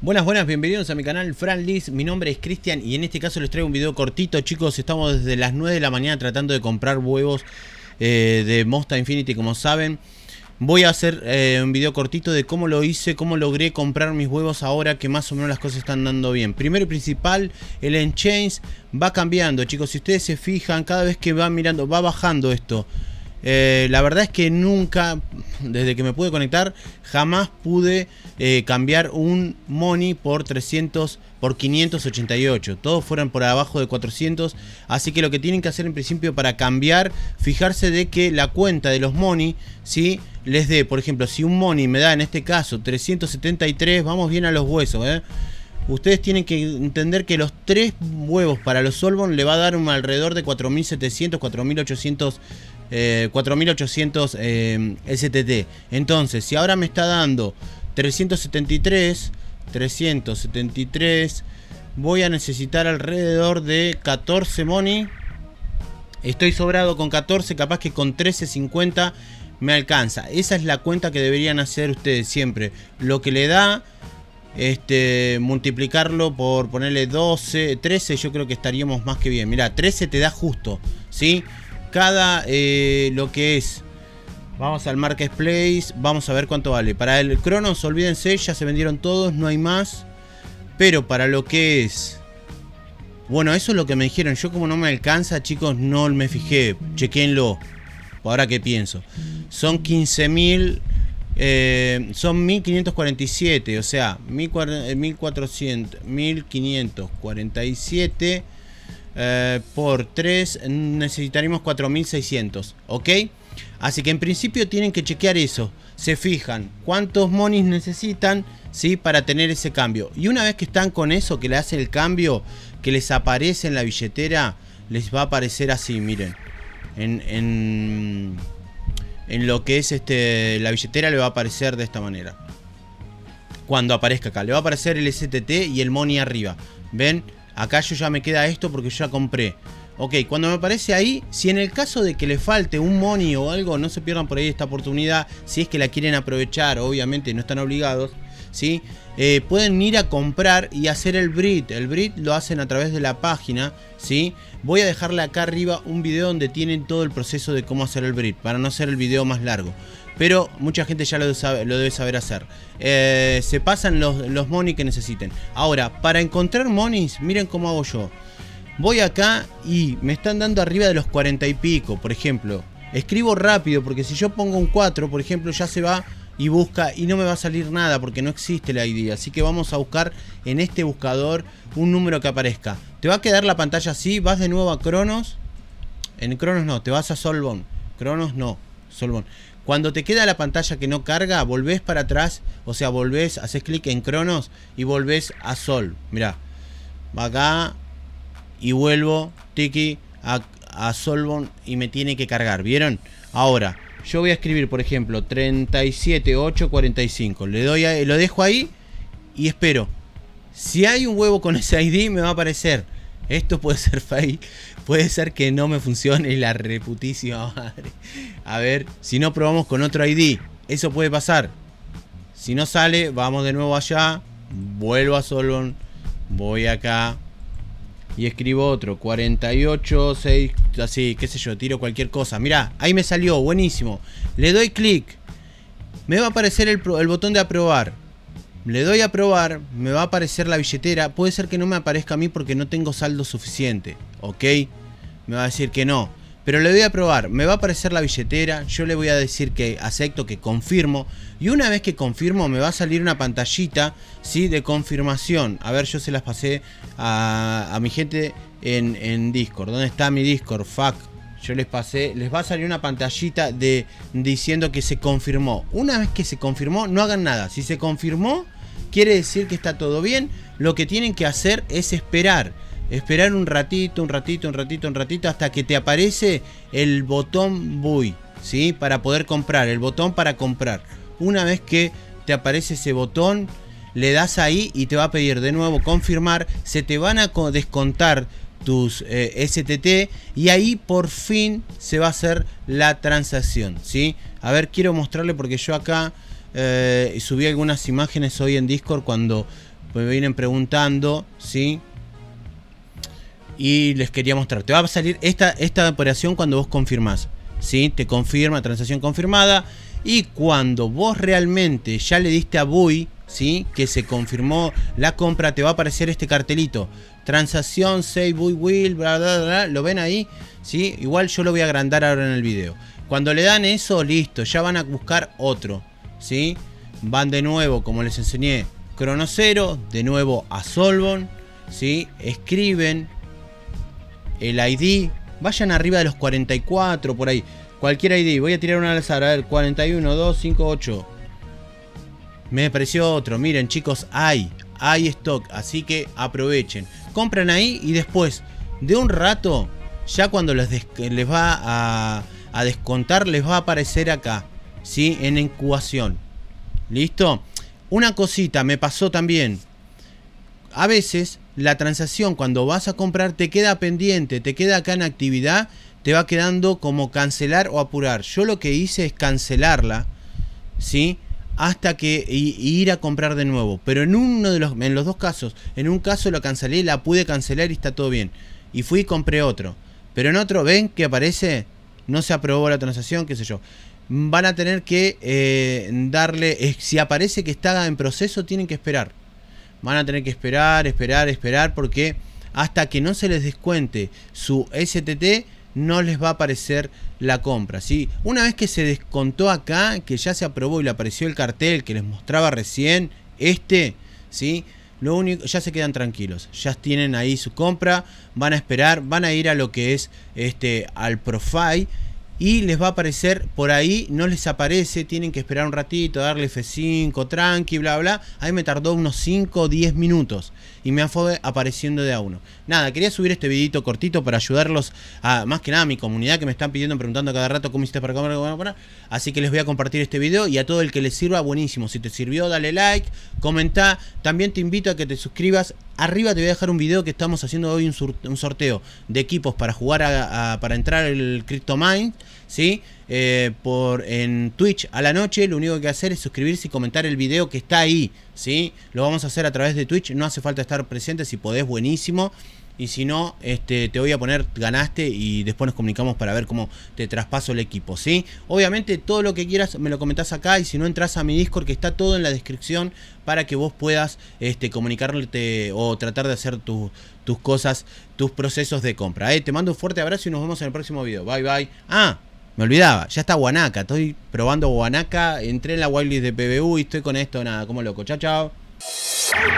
Buenas, bienvenidos a mi canal Franlis. Mi nombre es Cristian y en este caso les traigo un video cortito, chicos. Estamos desde las 9 de la mañana tratando de comprar huevos de Monster Infinity, como saben. Voy a hacer un video cortito de cómo lo hice, cómo logré comprar mis huevos ahora que más o menos las cosas están dando bien. Primero y principal, el Enchains va cambiando, chicos. Si ustedes se fijan, cada vez que van mirando, va bajando esto. La verdad es que nunca, desde que me pude conectar, jamás pude cambiar un money por 588. Todos fueron por abajo de 400. Así que lo que tienen que hacer en principio para cambiar, fijarse de que la cuenta de los money, ¿sí?, les dé, por ejemplo, si un money me da en este caso 373, vamos bien a los huesos, Ustedes tienen que entender que los 3 huevos para los Solvon le va a dar un alrededor de 4700, 4800 STT. Entonces, si ahora me está dando 373, voy a necesitar alrededor de 14 money. Estoy sobrado con 14, capaz que con 13.50 me alcanza. Esa es la cuenta que deberían hacer ustedes siempre. Lo que le da, multiplicarlo por ponerle 12, 13, yo creo que estaríamos más que bien. Mirá, 13 te da justo, ¿sí? Cada lo que es, vamos al Marketplace, vamos a ver cuánto vale. Para el Cronos, olvídense, ya se vendieron todos, no hay más. Pero para lo que es, bueno, eso es lo que me dijeron. Yo, como no me alcanza, chicos, no me fijé. Chequéenlo, ahora que pienso. Son 15.000, son 1547, o sea, 1547 por 3 necesitaríamos 4600, ¿ok? Así que en principio tienen que chequear eso. Se fijan cuántos monies necesitan, ¿sí?, para tener ese cambio. Y una vez que están con eso, que le hace el cambio, que les aparece en la billetera, les va a aparecer así, miren. En lo que es la billetera le va a aparecer de esta manera. Cuando aparezca acá, le va a aparecer el STT y el money arriba. ¿Ven? Acá yo ya me queda esto porque yo ya compré. Ok, cuando me aparece ahí, si en el caso de que le falte un money o algo, no se pierdan por ahí esta oportunidad. Si es que la quieren aprovechar, obviamente no están obligados, ¿sí? Pueden ir a comprar y hacer el breed. El breed lo hacen a través de la página, ¿sí? Voy a dejarle acá arriba un video donde tienen todo el proceso de cómo hacer el breed, para no hacer el video más largo. Pero mucha gente ya lo debe saber hacer. Se pasan los money que necesiten. Ahora, para encontrar monies, miren cómo hago yo. Voy acá y me están dando arriba de los 40 y pico, por ejemplo. Escribo rápido porque si yo pongo un 4, por ejemplo, ya se va y busca y no me va a salir nada porque no existe la ID. Así que vamos a buscar en este buscador un número que aparezca. Te va a quedar la pantalla así. Vas de nuevo a Cronos. En Cronos no, te vas a Solvon. Cronos no, Solvon. Cuando te queda la pantalla que no carga, volvés para atrás. O sea, volvés, haces clic en Cronos y volvés a Sol. Mirá, va acá y vuelvo, tiki, a Solvon y me tiene que cargar. ¿Vieron? Ahora, yo voy a escribir, por ejemplo, 37845. Le doy a, lo dejo ahí y espero. Si hay un huevo con ese ID, me va a aparecer. Esto puede ser fake. Puede ser que no me funcione la reputísima madre. A ver, si no probamos con otro ID. Eso puede pasar. Si no sale, vamos de nuevo allá. Vuelvo a Solvon. Voy acá. Y escribo otro, 48, 6, así, qué sé yo, tiro cualquier cosa. Mirá, ahí me salió, buenísimo. Le doy clic. Me va a aparecer el botón de aprobar. Le doy a aprobar, me va a aparecer la billetera. Puede ser que no me aparezca a mí porque no tengo saldo suficiente, ¿ok? Me va a decir que no. Pero le doy a aprobar, me va a aparecer la billetera. Yo le voy a decir que acepto, que confirmo. Y una vez que confirmo me va a salir una pantallita, ¿sí?, de confirmación. A ver, yo se las pasé a mi gente en Discord. ¿Dónde está mi Discord? Fuck. Yo les pasé, les va a salir una pantallita diciendo que se confirmó. Una vez que se confirmó, no hagan nada. Si se confirmó, quiere decir que está todo bien. Lo que tienen que hacer es esperar. Esperar un ratito, hasta que te aparece el botón buy, ¿sí? Para poder comprar, el botón para comprar. Una vez que te aparece ese botón, le das ahí y te va a pedir de nuevo confirmar. Se te van a descontar tus STT y ahí por fin se va a hacer la transacción, ¿sí? A ver, quiero mostrarle porque yo acá subí algunas imágenes hoy en Discord cuando pues me vienen preguntando, ¿sí? Y les quería mostrar. Te va a salir esta operación cuando vos confirmás, ¿sí? Te confirma, transacción confirmada. Y cuando vos realmente ya le diste a Buy, ¿sí? Que se confirmó la compra, te va a aparecer este cartelito. Transacción, say Buy will, bla, bla, bla. ¿Lo ven ahí? ¿Sí? Igual yo lo voy a agrandar ahora en el video. Cuando le dan eso, listo. Ya van a buscar otro, ¿sí? Van de nuevo, como les enseñé, Crono 0. De nuevo a Solvon, ¿sí? Escriben el ID. Vayan arriba de los 44, por ahí. Cualquier ID. Voy a tirar una al azar. A ver, 41, 2, 5, 8. Me pareció otro. Miren, chicos, hay stock. Así que aprovechen. Compran ahí y después de un rato, ya cuando les va a descontar, les va a aparecer acá, ¿sí? En incubación. ¿Listo? Una cosita me pasó también. A veces la transacción cuando vas a comprar te queda pendiente, te queda acá en actividad, te va quedando como cancelar o apurar. Yo lo que hice es cancelarla, ¿sí? Hasta que ir a comprar de nuevo. Pero en los dos casos, en un caso lo cancelé, la pude cancelar y está todo bien. Y fui y compré otro. Pero en otro, ven que aparece, no se aprobó la transacción, qué sé yo. Van a tener que darle, si aparece que está en proceso, tienen que esperar. Van a tener que esperar, porque hasta que no se les descuente su STT, no les va a aparecer la compra, ¿sí? Una vez que se descontó acá, que ya se aprobó y le apareció el cartel que les mostraba recién, ¿sí? Lo único, ya se quedan tranquilos, ya tienen ahí su compra, van a esperar, van a ir a lo que es al profile y les va a aparecer por ahí, no les aparece, tienen que esperar un ratito, darle F5, tranqui, bla bla. Ahí me tardó unos 5 o 10 minutos y me fue apareciendo de a uno. Nada, quería subir este videito cortito para ayudarlos a, más que nada, a mi comunidad que me están pidiendo, preguntando cada rato cómo hiciste para comer, así que les voy a compartir este video y a todo el que les sirva, buenísimo. Si te sirvió, dale like, comenta. También te invito a que te suscribas. Arriba te voy a dejar un video que estamos haciendo hoy, un sorteo de equipos para jugar para entrar el CryptoMine, ¿sí? En Twitch a la noche. Lo único que hacer es suscribirse y comentar el video que está ahí, ¿sí? Lo vamos a hacer a través de Twitch, no hace falta estar presente, si podés, buenísimo. Y si no, te voy a poner ganaste y después nos comunicamos para ver cómo te traspaso el equipo, ¿sí? Obviamente todo lo que quieras me lo comentás acá, y si no, entras a mi Discord, que está todo en la descripción, para que vos puedas comunicarte o tratar de hacer tus cosas, tus procesos de compra. Te mando un fuerte abrazo y nos vemos en el próximo video. Bye bye. Ah, me olvidaba, ya está Guanaca, estoy probando Guanaca, entré en la whitelist de PBU y estoy con esto, nada, como loco. Chao, chao.